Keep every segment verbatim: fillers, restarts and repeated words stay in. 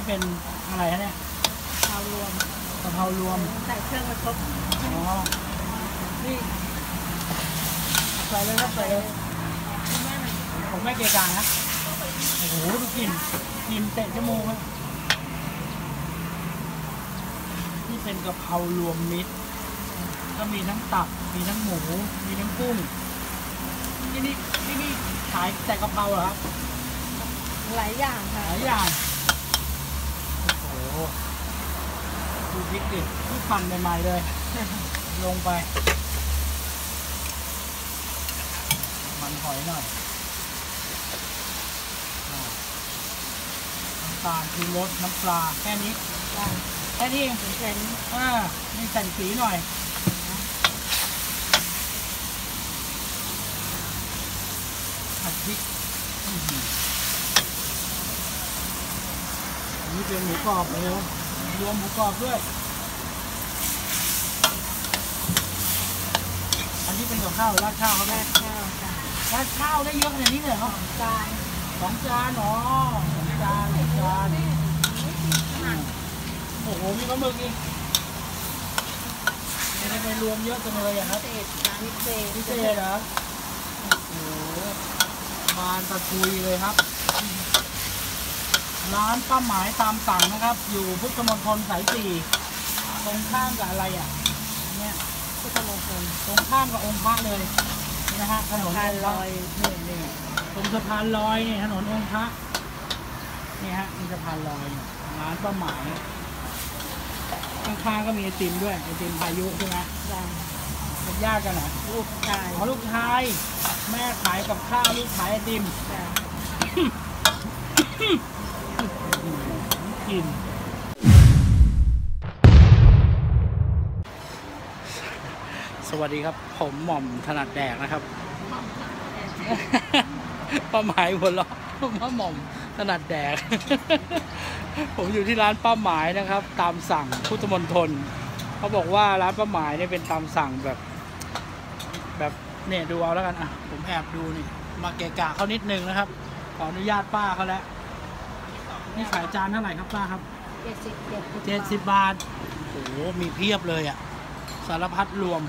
นี้เป็นอะไรฮะเนี่ยกะเพรารวมกะเพรารวมใส่เครื่องมาครบอ๋อนี่ใส่เลยครับใส่เลยผมไม่เกะกะนะโอ้โหดูกลิ่นกลิ่นเตะจมูกครับนี่เป็นกะเพรารวมมิตรก็มีทั้งตับมีทั้งหมูมีทั้งกุ้งที่นี่ที่นี่ขายแต่กะเพราเหรอครับหลายอย่างค่ะหลายอย่างโอ้โหดูพริกดิที่ปั่นใหม่ๆเลยลงไปมันหอยหน่อยน้ำตาลคือรสน้ำปลาแค่นี้แค่นี้เองแค่นี้อ่านี่ใส่สีหน่อยผัดพริกอันนี้เป็นหมูกรอบเลยรวมหมูกรอบด้วยอันนี้เป็นกับข้าวราดข้าวเขาแม่ข้าวค่ะราดข้าวได้เยอะขนาดนี้เลยเหรอจานสองจานอ๋อสองจานสองจานโอ้โหมีปลาหมึกอีกทำไมรวมเยอะจังเลยอ่ะครับพิเศษร้านพิเศษพิเศษเหรอโอ้โหบานตะทุยเลยครับร้านป้าหมายตามสั่งนะครับอยู่พุทธมณฑลสายสี่ตรงข้ามกับอะไรอ่ะเนี่ยพุทธมณฑลตรงข้ามกับองค์พระเลยนะฮะถนนลอยนี่นี่ตรงสะพานลอยนี่ถนนองค์พระนี่ฮะมีสะพานลอยร้านป้าหมายข้างๆก็มีไอติมด้วยไอติมพายุใช่ไหมใช่เป็นญาติกันเหรอลูกชายอ๋อลูกชายแม่ขายกับข้าวลูกขายไอติมกินสวัสดีครับผมหม่อมถนัดแดกนะครับป้าหมายหัวเราะป้าหม่อมถนัดแดกผมอยู่ที่ร้านป้าหมายนะครับตามสั่งพุทธมณฑลเขาบอกว่าร้านป้าหมายเนี่ยเป็นตามสั่งแบบแบบเนี่ยดูเอาแล้วกันอ่ะผมแอบดูนี่มาเกะกะเขานิดนึงนะครับขออนุญาตป้าเขาแล้วนี่ขายจานเท่าไหร่ครับป้าครับเจ็ดสิบเจ็ดเจ็ดสิบบาทโอ้โหมีเพียบเลยอ่ะสารพัดรวม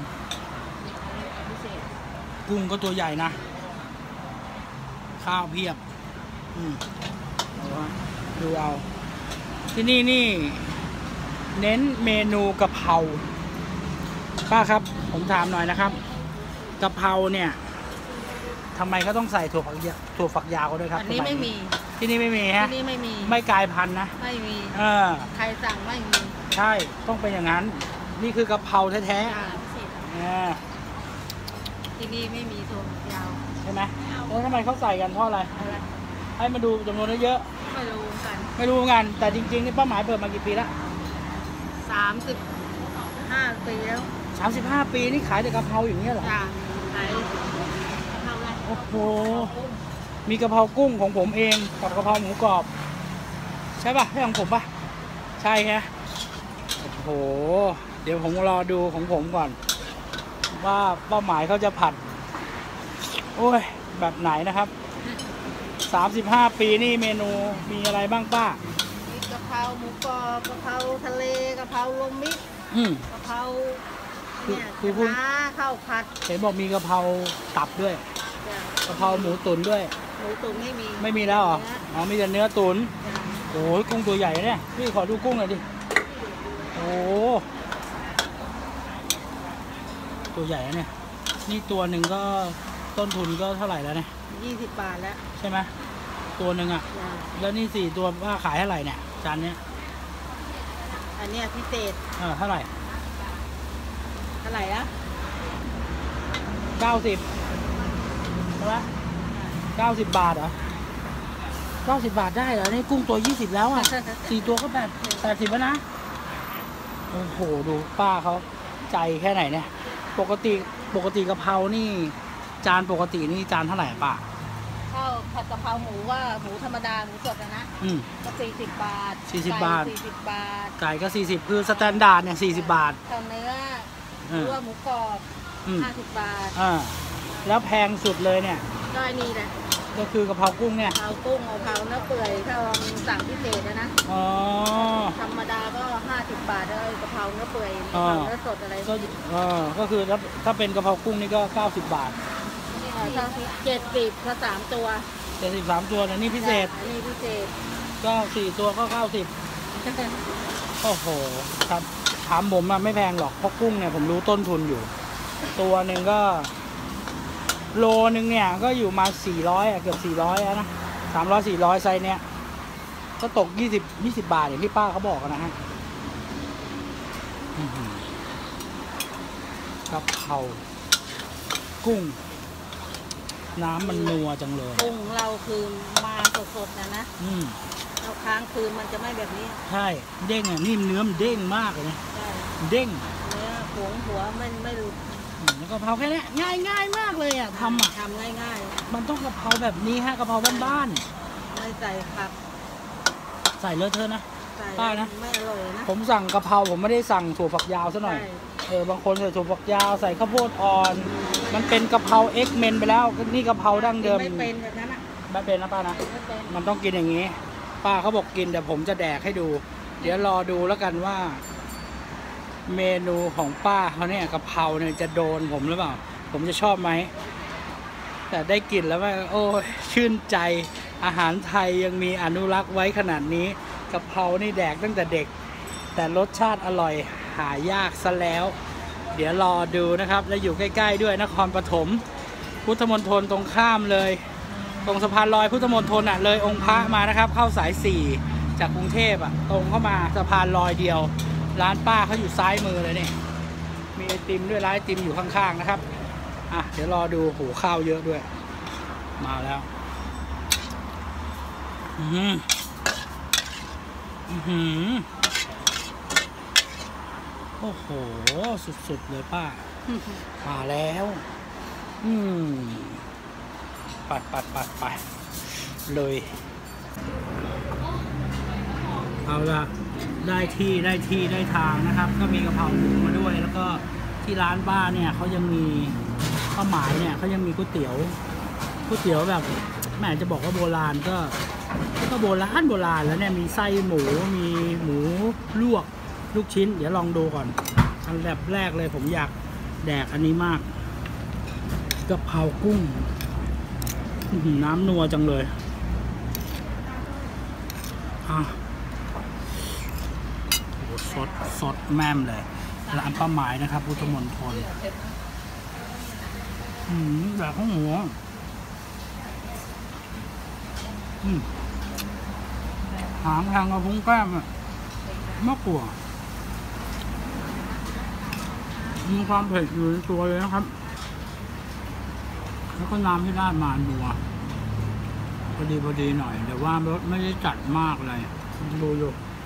กุ้งก็ตัวใหญ่นะข้าวเพียบอืมดูเอาที่นี่นี่เน้นเมนูกะเพราป้าครับผมถามหน่อยนะครับกะเพราเนี่ยทำไมเขาต้องใส่ถั่วฝักยาวถั่วฝักยาวด้วยครับอันนี้ไม่มีที่นี่ไม่มีฮะที่นี่ไม่มีไม่กลายพันธุ์นะไม่มีเออใครสั่งไม่มีใช่ต้องเป็นอย่างนั้นนี่คือกะเพราแท้ๆอ่าที่นี่ไม่มีถั่วฝักยาวใช่ไหมแล้วทำไมเขาใส่กันเพราะอะไรให้มาดูจำนวนเยอะไม่รู้กันไม่รู้กันแต่จริงๆนี่ป้าหมายเปิดมากี่ปีแล้วสามสิบห้าปีแล้วสามสิบห้าปีนี่ขายแต่กะเพราอย่างเงี้ยเหรอขายกะเพราอะไรโอ้โหมีกะเพรากุ้งของผมเองกับกะเพราหมูกรอบใช่ป่ะใช่ของผมป่ะใช่ฮะโอ้โหเดี๋ยวผมรอดูของผมก่อนว่าป้าหมายเขาจะผัดโอ้ยแบบไหนนะครับสามสิบห้าปีนี่เมนูมีอะไรบ้างป้ามีกะเพราหมูกรอบกะเพราทะเลกะเพรารวมมิตรกะเพราเนี่ยคือพูดข้าวผัดเห็นบอกมีกะเพราตับด้วยกะเพราหมูตุ๋นด้วยหมูตุ๋นไม่มีไม่มีแล้วเหรออ๋อมีแต่เนื้อตุ๋นโอ้ยกุ้งตัวใหญ่เนี่ยพี่ขอดูกุ้งหน่อยดิโอ้ตัวใหญ่เนี่ยนี่ตัวหนึ่งก็ต้นทุนก็เท่าไหร่แล้วเนี่ยยี่สิบบาทแล้วใช่ไหมตัวหนึ่งอ่ะแล้วนี่สี่ตัวว่าขายเท่าไหร่เนี่ยจานเนี้ยอันเนี้ยพิเศษเออเท่าไหร่เท่าไหร่อะเก้าสิบใช่ไหมเก้าสิบบาทเหรอเก้าสิบบาทได้เหรอนี่กุ้งตัวยี่สิบแล้วอ่ะสี่ตัวก็แบบแปดสิบแล้วนะโอ้โหดูป้าเขาใจแค่ไหนเนี่ยปกติปกติกะเพรานี่จานปกตินี่จานเท่าไหร่ป้าข้าวผัดกะเพราหมูว่าหมูธรรมดาหมูสดนะอืมก็สี่สิบบาทสี่สิบบาทสี่สิบบาทไก่ก็สี่สิบคือสแตนดาร์ดเนี่ยสี่สิบบาทข้าวเนื้อหรือว่าหมูกรอบห้าสิบบาทอ่าแล้วแพงสุดเลยเนี่ยก็นี่แหละก็คือกะเพรากุ้งเนี่ยกะเพรากุ้งกะเพราเนื้อเปื่อยถ้าลองสั่งพิเศษนะนะอ๋อธรรมดาก็ห้าสิบบาทเลยกะเพราเนื้อเปื่อยกะอ่าเพราเนื้อสดอะไรก็เออก็คือถ้าถ้าเป็นกะเพรากุ้งนี่ก็เก้าสิบบาทเนี่ยถ้าเจ็ดสิบถ้าสามตัวเจ็ดสิบสามตัวนะนี่พิเศษอันนี้พิเศษก็สี่ตัวก็เก้าสิบโอ้โหครับถามผมอะไม่แพงหรอกเพราะกุ้งเนี่ยผมรู้ต้นทุนอยู่ ตัวหนึ่งก็ โลนึงเนี่ยก็อยู่มาสี่ร้อยอะเกือบสี่ร้อยนะสามร้อยสี่ร้อยไซส์เนี้ยก็ตกยี่สิบยี่สิบบาทอย่างที่ป้าเขาบอกนะฮะอื้อหือกะเพรากุ้ง น้ำมันนัวจังเลยกุ้งของเราคือมาสดๆนะนะอืมเราค้างคืนมันจะไม่แบบนี้ใช่เด้งอ่ะนี่เนื้อมันเด้งมากเลยนะใช่เด้งเนื้อผงหัวไม่ไม่รู้อืมแล้วกะเพราแค่เนี้ยง่ายง่ายมากเลยอ่ะทำอ่ะทำง่ายมันต้องกะเพราแบบนี้ฮะกะเพราบ้านๆไม่ใส่ผักๆใส่เลอะเทอะนะใส่ป้านะไม่อร่อยนะผมสั่งกะเพราผมไม่ได้สั่งถั่วฝักยาวซะหน่อยใช่เออบางคนใส่ถั่วฝักยาวใส่ข้าวโพดอ่อน มันเป็นกะเพราเอ็กเมนไปแล้วนี่กะเพราดั้งเดิมไม่เป็นแบบนั้นอ่ะไม่เป็นนะป้านะไม่เป็นมันต้องกินอย่างนี้ ป้าเขาบอกกินแต่ผมจะแดกให้ดู เดี๋ยวรอดูแล้วกันว่า เมนูของป้าเขาเนี่ยกะเพราเนี่ยจะโดนผมหรือเปล่า ผมจะชอบไหม แต่ได้กลิ่นแล้วว่าโอ้ยชื่นใจอาหารไทยยังมีอนุรักษ์ไว้ขนาดนี้กะเพรานี่แดกตั้งแต่เด็ก แต่รสชาติอร่อยหายากซะแล้ว เดี๋ยวรอดูนะครับ และอยู่ใกล้ๆด้วยนครปฐมพุทธมณฑลตรงข้ามเลย ตรงสะพานลอยพุทธมณฑลอ่ะเลยองค์พระมานะครับ เข้าสายสี่จากกรุงเทพอ่ะตรงเข้ามาสะพานลอยเดียว ร้านป้าเขาอยู่ซ้ายมือเลยนี่มีไอติมด้วยร้านไอติมอยู่ข้างๆนะครับอ่ะเดี๋ยวรอดูหูข้าวเยอะด้วย มาแล้วอืมอือหือโอ้โหสุดๆเลยป้ามาแล้ว อืมปัดปัดปัดไปเลยเอาละได้ที่ได้ที่ได้ทางนะครับ ก็มีกะเพราหมูมาด้วย แล้วก็ที่ร้านบ้านเนี่ยเขายังมีข้าวหมายเนี่ยเขายังมีก๋วยเตี๋ยวก๋วยเตี๋ยวแบบแม่จะบอกว่าโบราณก็ก็โบราณโบราณแล้วเนี่ยมีไส้หมูมีหมูลวกลูกชิ้น เดี๋ยวลองดูก่อนอันแบบแรกเลยผมอยากแดกอันนี้มากกะเพรากุ้งน้ำนัวจังเลยอ่ะโอ้สดสดแม่มเลยร้านป้าหมายนะครับพุทธมณฑลอืมแบบข้าวหมูอืมหางทางกระพุ้งแก้มอะมากกว่ามีความเผ็ดอยู่ในตัวเลยนะครับแล้วก็น้ำที่ราดมานัวพอดีพอดีหน่อยแต่ว่ารสไม่ได้จัดมากเลยดูอยู่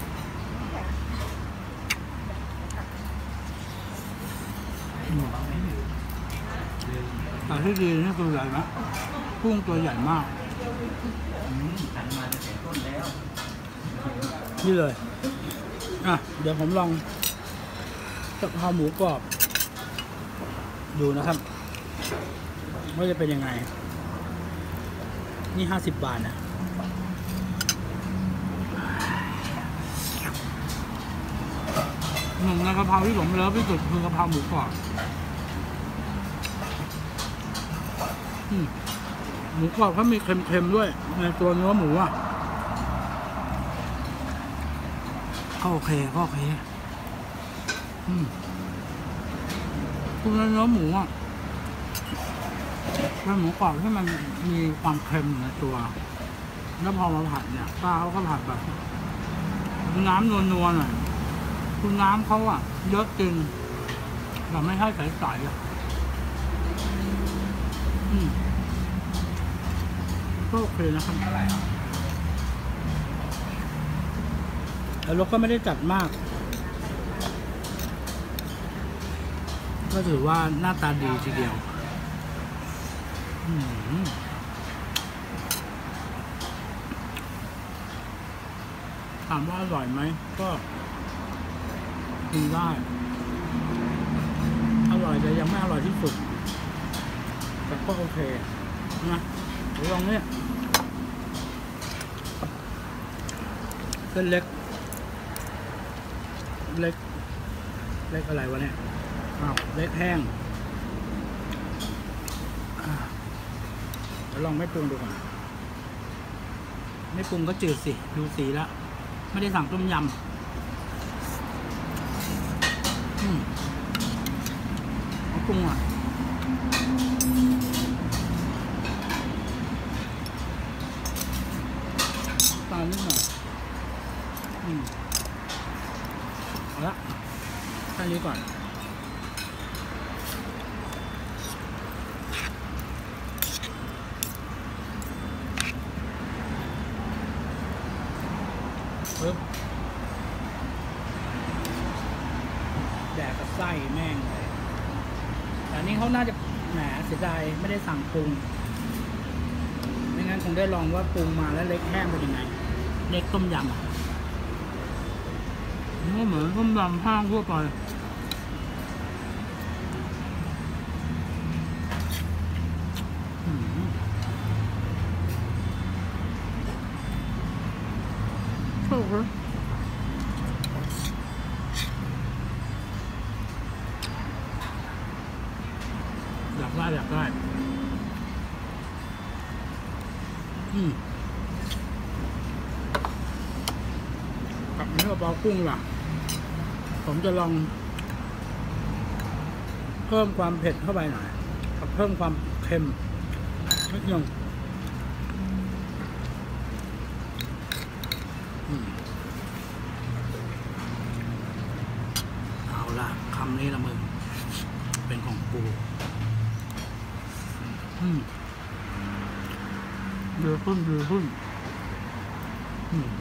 แต่ที่ดีนี่ตัวใหญ่นะกุ้งตัวใหญ่มากนี่เลยอ่ะเดี๋ยวผมลองกะเพราหมูกรอบดูนะครับว่าจะเป็นยังไงนี่ห้าสิบบาทนะหนึ่งในกะเพราที่ผมเลิฟที่สุดคือกะเพราหมูกรอบอืมหมูกรอบเขามีเค็มๆด้วยในตัวเนื้อหมูอ่ะก็โอเคก็โอเคอืมตัวเนื้อหมูอ่ะเป็นหมูกรอบที่มันมีความเค็มในตัวแล้วพอมาผัดเนี่ยป้าเขาก็ผัดแบบน้ำนัวๆหน่อยคือน้ำเขาอ่ะเยอะจริงแต่ไม่ใช่ใสๆอ่ะอืมก็โอเคนะครับแล้วรสก็ไม่ได้จัดมากก็ถือว่าหน้าตาดีทีเดียวถามว่าอร่อยไหมก็กินได้อร่อยแต่ยังไม่อร่อยที่สุดแต่ก็โอเคนะเดี๋ยวลองเนี่ยเส้นเล็กเล็กเล็กอะไรวะเนี่ยอ้าวเล็กแห้งเดี๋ยวลองไม่ปรุงดูก่อนไม่ปรุงก็จืดสิดูสีแล้วไม่ได้สั่งต้มยำอืมเอาปรุงอ่ะตาลนิดหน่อยอืมเอาละแค่นี้ก่อนปึ๊บแดกกับไส้แม่งเลยแต่นี้เขาน่าจะแหมเสียดายไม่ได้สั่งปรุงไม่งั้นคงได้ลองว่าปรุงมาแล้วเล็กแห้งเป็นยังไงเล็กต้มยำอ่ะก็เหมือนต้มยำห้างทั่วไปถูกเลยอยากได้อยากได้อืมกับเนื้อปลากุ้งล่ะผมจะลองเพิ่มความเผ็ดเข้าไปหน่อยกับเพิ่มความเค็มนิดนึงเอาล่ะคำนี้ละมึงเป็นของกูอืมเดือดขึ้นเดือดขึ้นอืม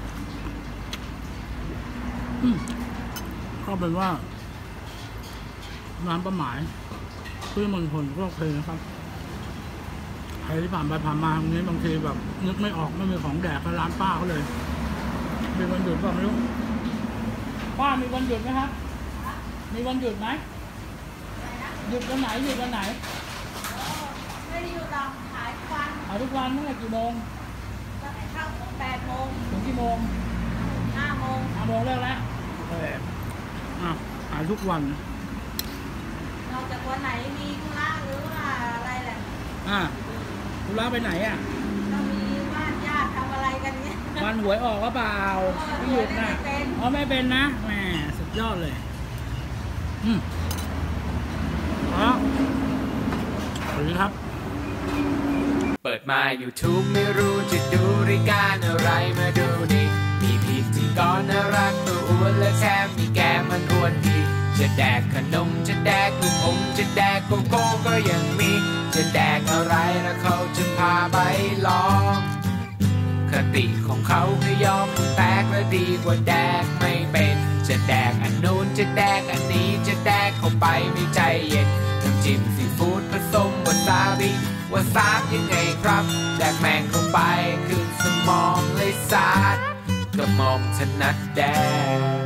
อืมก็เป็นว่าร้านป้าหมายเพื่อมณฑลก็โอเคนะครับใครที่ผ่านไปผ่านมาตรงนี้บางทีแบบนึกไม่ออกไม่มีของแดกก็ร้านป้าเขาเลยมีวันหยุดก็ไม่รู้ป้ามีวันหยุดไหมครับมีวันหยุดไหมหยุดวันไหนหยุดวันไหนไม่ได้อยู่หรอกขายทุกวันขายทุกวันตั้งแต่กี่โมงตั้งแต่เข้าแปดโมงถึงกี่โมงห้าโมงห้าโมงเลิกแล้วเอออ่ะขายทุกวันนอกจากวันไหนมีธุระหรือว่าอะไรแหละอ่ะธุระไปไหนอ่ะเรามีบ้านญาติทำอะไรกันเนี่ยวันหวยออกก็เปล่าไม่หยุดนะอ๋อไม่เป็นนะแหมสุดยอดเลยอืมอ๋อสวัสดีครับเปิดมา YouTube ไม่รู้จะดูรายการอะไรมาดูดิมีพิธีกรน่ารักตัวอ้วนและแถมมีแก้มมันอ้วนดีจะแดกขนมจะแดกลูกอมจะแดกโกโก้ก็ยังมีจะแดกอะไรแล้วเขาจะพาไปลองคติของเขาคือยอมแตกและดีกว่าแดกไม่เป็นจะแดกอันนู้นจะแดกอันนี้จะแดกเข้าไปไม่ใจเย็นน้ำจิ้มซีฟู้ดผสมวาซาบิวาซาบยังไงครับแดกแมงเข้าไปขึ้นสมองเลยสาดกระหม่อมถนัดแดก